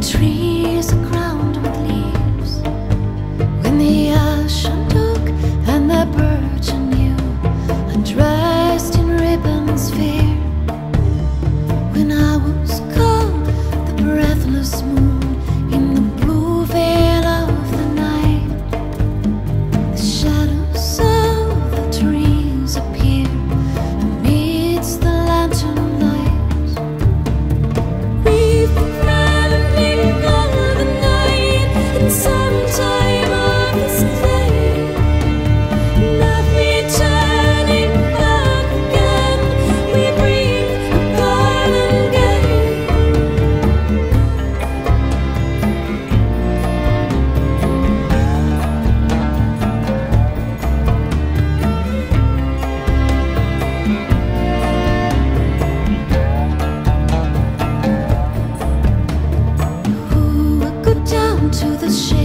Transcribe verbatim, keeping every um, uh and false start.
trees are crowned with leaves, when the ocean took and the birds anew, undressed in ribbons fair. When I was cold, the breathless moon in the blue veil of the night, the shadows of the trees appear amidst the lantern lights. We've been running all the night in some time of this day, not returning back again. We breathe a garden gate. Who would go down to the shore